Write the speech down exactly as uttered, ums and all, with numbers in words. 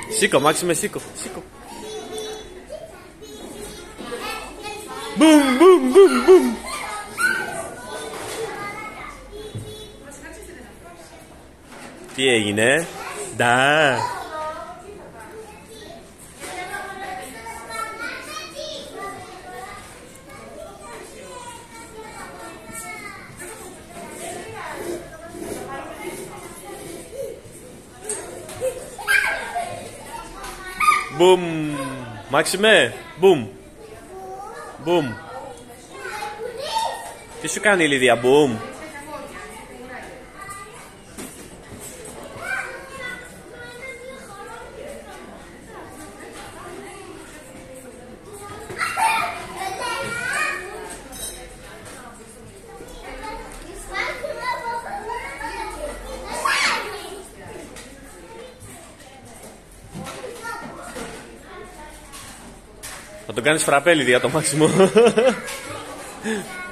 Σήκω, Μάξιμε, σήκω, σήκω. Μπουμ, μπουμ, μπουμ, μπουμ. Τι έγινε? Ντα. Μπουμ. Μάξιμε, μπουμ. Μπουμ. Τι σου κάνει η Λίδια, μπουμ? Θα τον κάνεις φραπέ, Λίδια, το Μάξιμο.